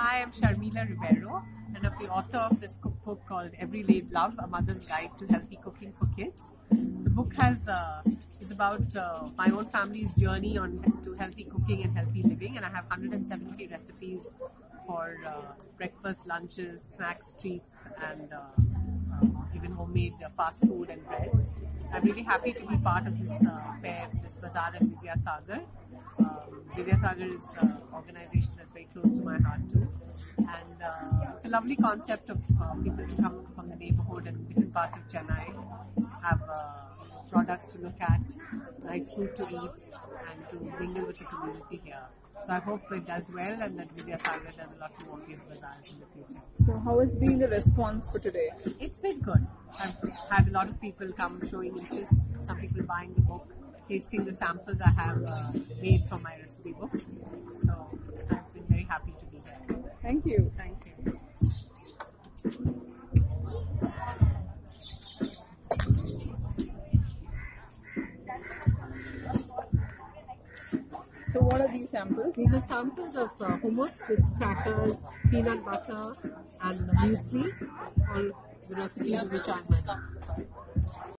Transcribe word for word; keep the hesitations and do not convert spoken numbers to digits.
Hi, I'm Sharmila Rivero, and I'm the author of this cookbook called Every Laid Love, A Mother's Guide to Healthy Cooking for Kids. The book has uh, is about uh, my own family's journey on to healthy cooking and healthy living, and I have one hundred seventy recipes for uh, breakfast, lunches, snacks, treats, and uh, uh, even homemade uh, fast food and breads. I'm really happy to be part of this uh, fair, this bazaar in Vidya Sagar. Um, Vidya Sagar is an organization that's very close to my heart too, and uh, it's a lovely concept of uh, people to come from the neighborhood and different parts of Chennai, have uh, products to look at, nice food to eat, and to mingle with the community here. So I hope it does well and that Vidya Sagar does a lot more of these bazaars in the future. So how has been the response for today? It's been good. I've had a lot of people come showing interest, some people buying the book, tasting the samples I have uh, made from my recipe books. So I've been very happy to be here. Thank you. Thank you. So what are these samples? These are samples of uh, hummus with crackers, peanut butter and muesli, all the recipes which are in my book.